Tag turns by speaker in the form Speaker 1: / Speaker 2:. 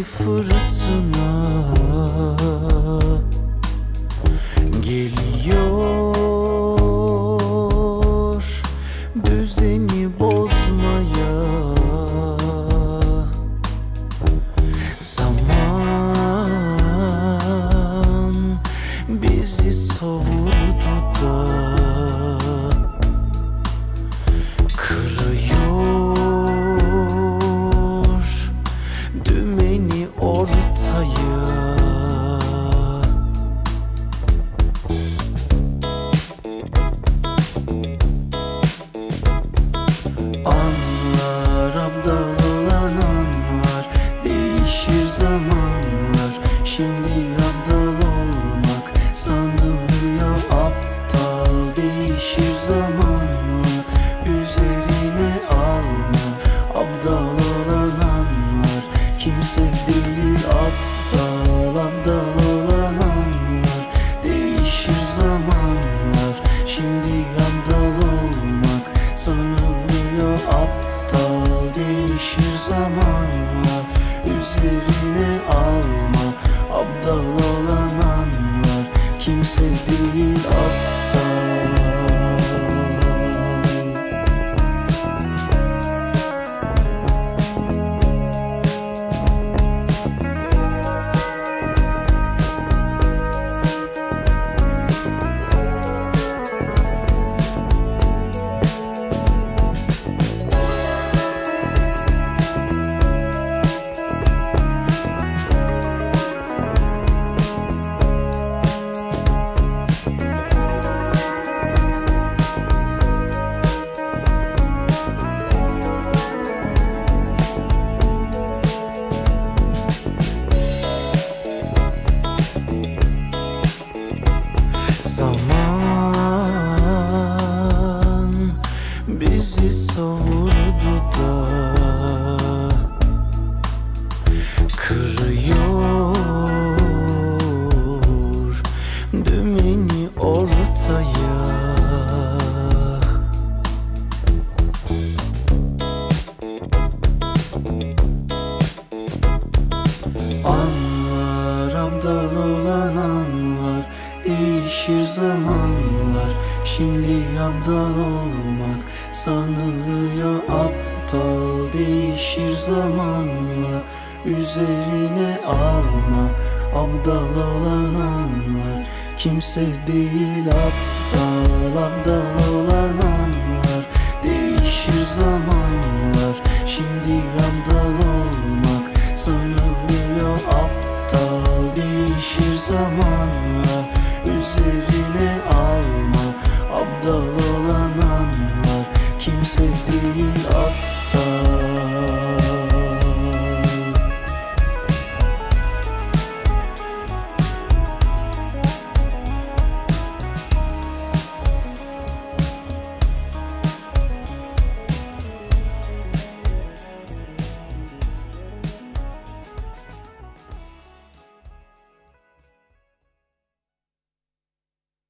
Speaker 1: fırtına geliyor düzeni bozmaya. Zaman bizi savurdu da kırıyor dümeni ortaya. Anlar, abdal olan anlar, değişir zamanlar. Şimdi abdal olmak sanılıyor aptal. Değişir zamanla üzerine alma. Abdal olan anlar kimse değil aptal. Abdal olan anlar değişir zamanlar. Şimdi abdal olmak sanılıyor aptal. Değişir zamanla üzerine alma. Abdal olan anlar kimse değil aptal. Zaman bizi savurdu da kırıyor dümeni ortaya. Anlar, abdal olan anlar, değişir zamanlar. Şimdi abdal olmak sanılıyor aptal. Değişir zamanla üzerine alma. Abdal olan anlar kimse değil aptal. Abdal olan anlar değişir zamanlar. Şimdi abdal olmak sanılıyor aptal. Değişir zamanlar